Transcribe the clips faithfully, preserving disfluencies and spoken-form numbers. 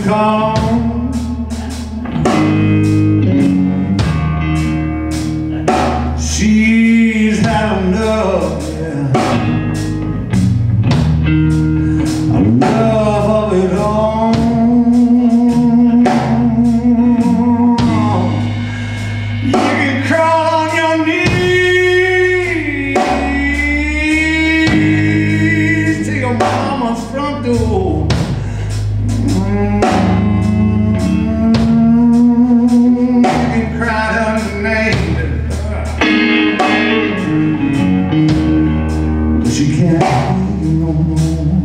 gone. She's had enough, yeah, enough of it all. You can crawl on your knees to your mama's front door. She can't hear you no more.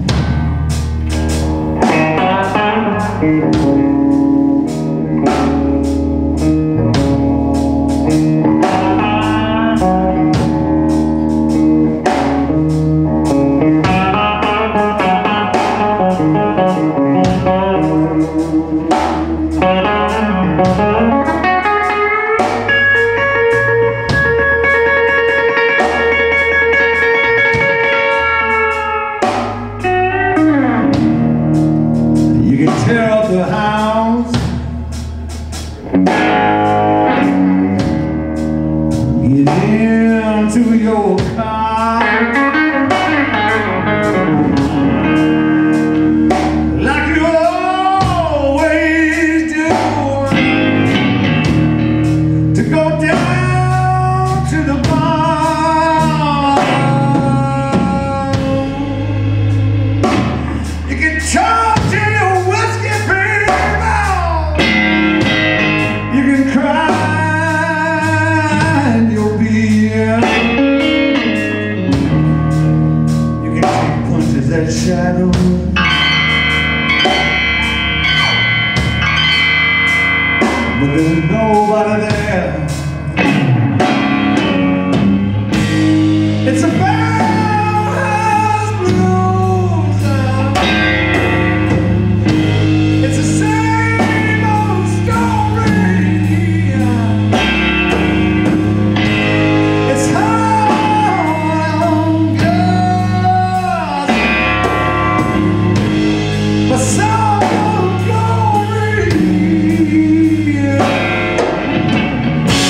Tear up the house, get into your car, like you always do, to go down to the bar. You can talk to your that shadow, but there's nobody there. It's a Barrelhouse blues. It's the same old story. It's hard, girl, but so glory.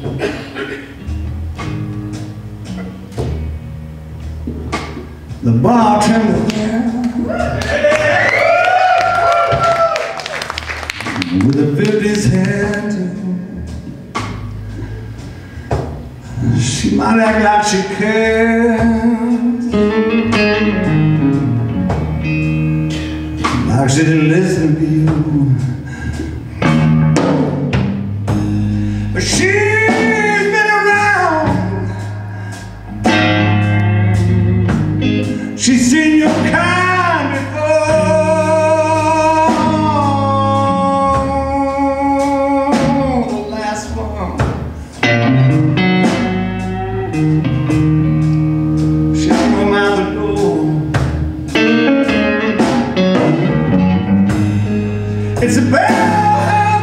The bartender there with the fifties head, she might act like she cares, like she didn't listen to you, but she's been around. She's seen your kind before. The last one, she'll come out the door. It's a Barrelhouse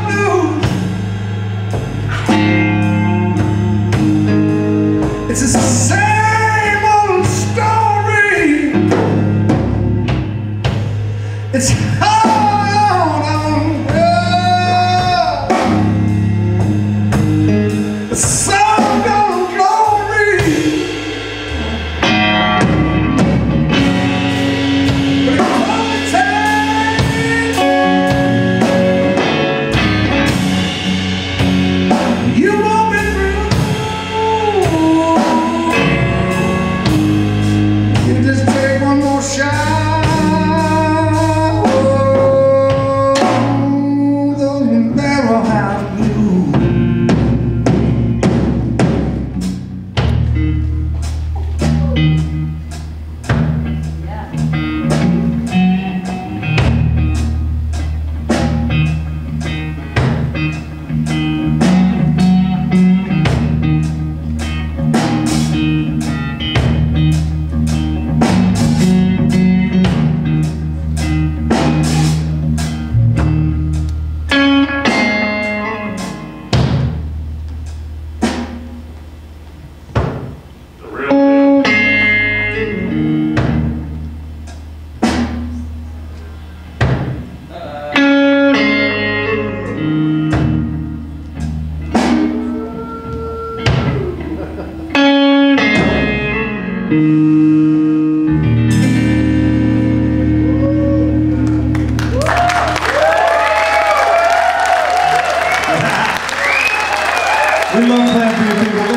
blues. It's a same old story. It's hard on her. The sun gonna glory. But it only takes you won't be through. You just take one more shot. We love playing for you people.